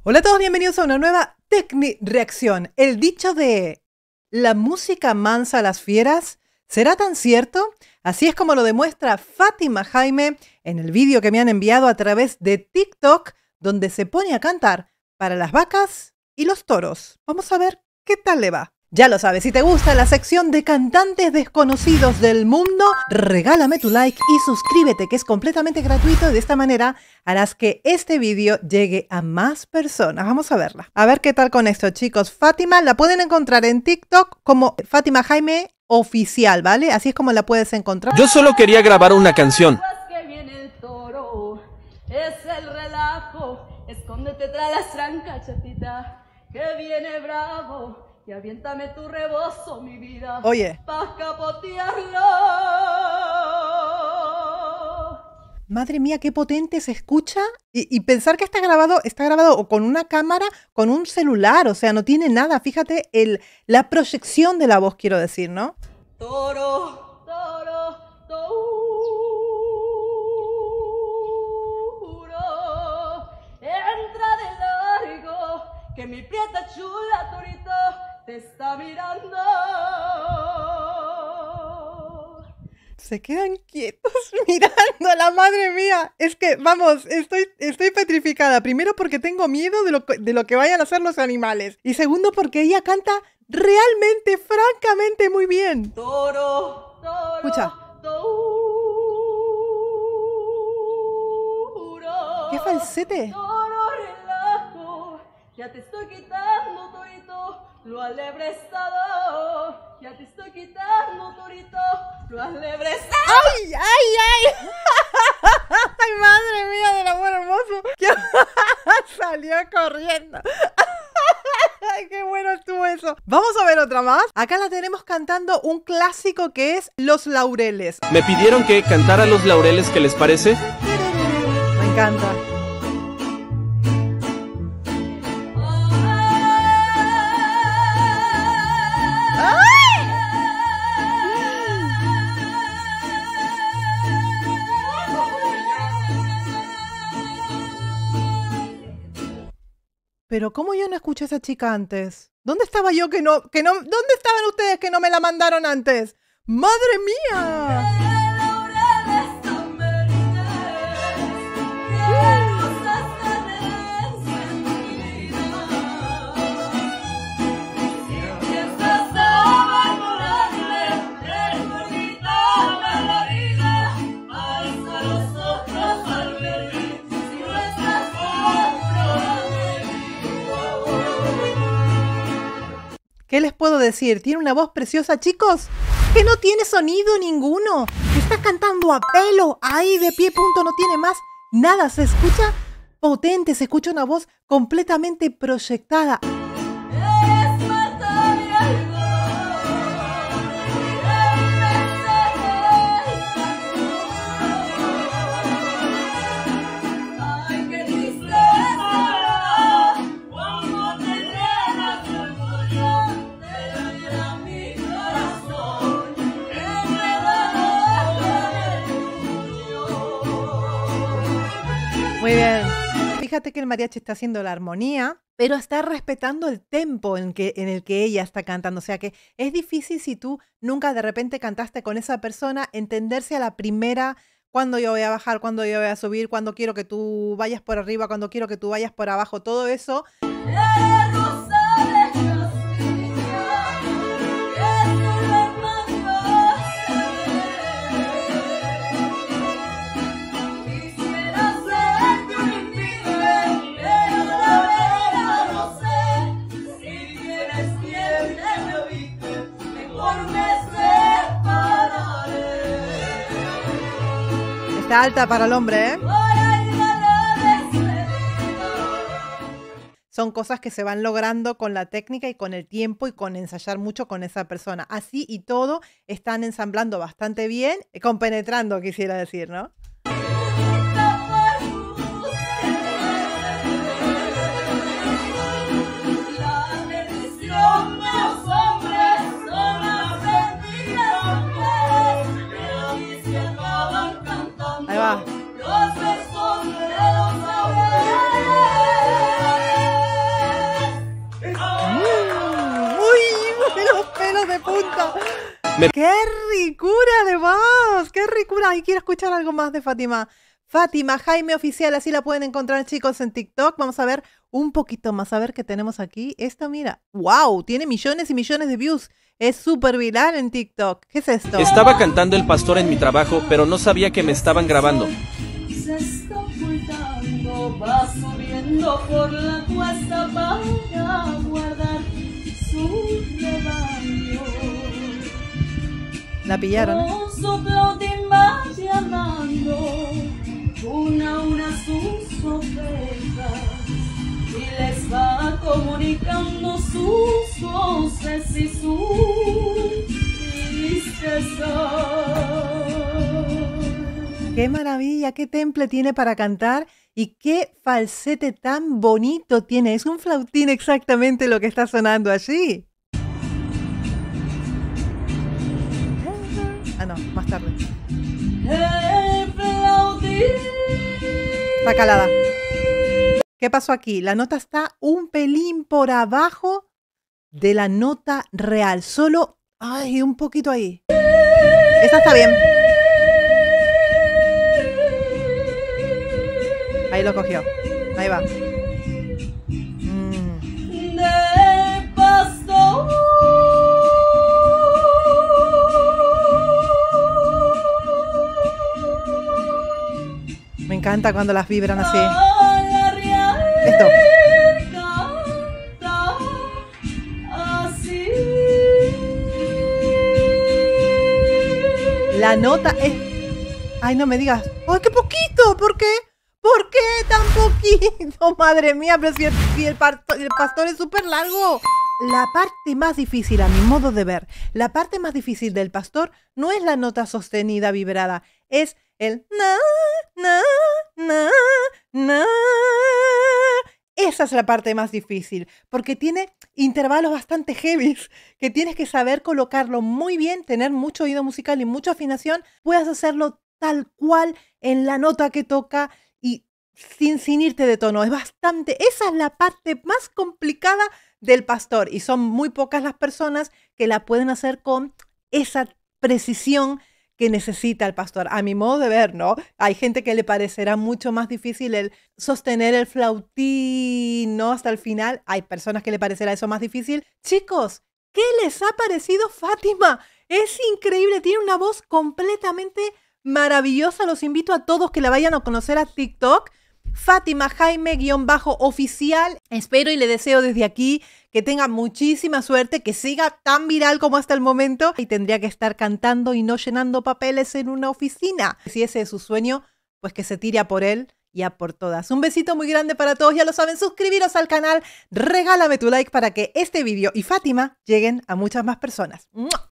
Hola a todos, bienvenidos a una nueva Tecni-reacción. El dicho de la música mansa a las fieras, ¿será tan cierto? Así es como lo demuestra Fátima Jaime en el vídeo que me han enviado a través de TikTok, donde se pone a cantar para las vacas y los toros. Vamos a ver qué tal le va. Ya lo sabes, si te gusta la sección de cantantes desconocidos del mundo, regálame tu like y suscríbete, que es completamente gratuito, y de esta manera harás que este vídeo llegue a más personas. Vamos a verla. A ver qué tal con esto, chicos. Fátima la pueden encontrar en TikTok como Fátima Jaime Oficial, ¿vale? Así es como la puedes encontrar. Yo solo quería grabar una canción. Que viene el toro, es el relajo, escóndete tras las trancas, chatita, que viene bravo. Y aviéntame tu rebozo, mi vida. Oye. Pa' capotearlo. Madre mía, qué potente se escucha. Y pensar que está grabado o con una cámara, con un celular. O sea, no tiene nada. Fíjate la proyección de la voz, quiero decir, ¿no? Toro, toro, toro. Entra de largo, que mi prieta chula, torito, te está mirando. Se quedan quietos mirándola, madre mía. Es que, vamos, estoy petrificada. Primero porque tengo miedo de lo que vayan a hacer los animales. Y segundo porque ella canta realmente, francamente muy bien. Toro, toro, Escucha. toro. ¡Qué falsete! Toro, relajo, ya te estoy quitando, torito, lo alebrestado. Ya te estoy quitando, torito, lo alebrestado. ¡Ay, ay, ay! ¡Ay, madre mía del amor hermoso! ¡Que salió corriendo! ¡Ay, qué bueno estuvo eso! Vamos a ver otra más. Acá la tenemos cantando un clásico que es Los Laureles. Me pidieron que cantara Los Laureles, ¿qué les parece? Me encanta. Pero ¿cómo yo no escuché a esa chica antes? ¿Dónde estaba yo que no? ¿Dónde estaban ustedes que no me la mandaron antes? ¡Madre mía! ¿Qué les puedo decir? Tiene una voz preciosa, chicos, que no tiene sonido ninguno. Está cantando a pelo, ahí de pie, punto, no tiene más nada. Se escucha potente, se escucha una voz completamente proyectada. Muy bien. Fíjate que el mariachi está haciendo la armonía, pero está respetando el tempo en el que ella está cantando. O sea que es difícil, si tú nunca de repente cantaste con esa persona, entenderse a la primera cuándo yo voy a bajar, cuándo yo voy a subir, cuándo quiero que tú vayas por arriba, cuándo quiero que tú vayas por abajo. Todo eso. Está alta para el hombre, ¿eh? Son cosas que se van logrando con la técnica y con el tiempo y con ensayar mucho con esa persona. Así y todo, están ensamblando bastante bien, compenetrando, quisiera decir, ¿no? Ahí va. ¡Qué ricura de voz! ¡Qué ricura! Y quiero escuchar algo más de Fátima. Fátima Jaime Oficial, así la pueden encontrar, chicos, en TikTok. Vamos a ver un poquito más, a ver qué tenemos aquí. Esta, mira, ¡wow! Tiene millones y millones de views. Es súper viral en TikTok. ¿Qué es esto? Estaba cantando El Pastor en mi trabajo, pero no sabía que me estaban grabando. Se está ocultando, va subiendo por la cuesta para guardar su rebaño. La pillaron, ¿eh? Con su flautín va llamando una a una sus ovejas y les va comunicando sus voces y su tristeza. ¡Qué maravilla! ¡Qué temple tiene para cantar! Y qué falsete tan bonito tiene. Es un flautín exactamente lo que está sonando allí. Ah, no, más tarde. El flautín. Está calada. ¿Qué pasó aquí? La nota está un pelín por abajo de la nota real. Solo, ay, un poquito ahí. Esta está bien. Ahí lo cogió. Ahí va. De pastor. Me encanta cuando las vibran así. A la real Esto. canta así. La nota es... Ay, no me digas. ¡Ay, qué poquito! ¿Por qué? ¿Por qué tan poquito? Madre mía, pero si el pastor es súper largo. La parte más difícil, a mi modo de ver, la parte más difícil del pastor no es la nota sostenida vibrada, es el na, na, na, na. Esa es la parte más difícil, porque tiene intervalos bastante heavies, que tienes que saber colocarlo muy bien, tener mucho oído musical y mucha afinación. Puedes hacerlo tal cual en la nota que toca y sin irte de tono. Es bastante, esa es la parte más complicada del pastor y son muy pocas las personas que la pueden hacer con esa precisión que necesita el pastor. A mi modo de ver, ¿no? Hay gente que le parecerá mucho más difícil el sostener el flautín, ¿no? Hasta el final. Hay personas que le parecerá eso más difícil. Chicos, ¿qué les ha parecido Fátima? Es increíble, tiene una voz completamente maravillosa. Los invito a todos que la vayan a conocer a TikTok. Fátima Jaime_oficial. Espero y le deseo desde aquí que tenga muchísima suerte, que siga tan viral como hasta el momento y tendría que estar cantando y no llenando papeles en una oficina. Si ese es su sueño, pues que se tire a por él y a por todas. Un besito muy grande para todos, ya lo saben, suscribiros al canal, regálame tu like para que este vídeo y Fátima lleguen a muchas más personas. ¡Mua!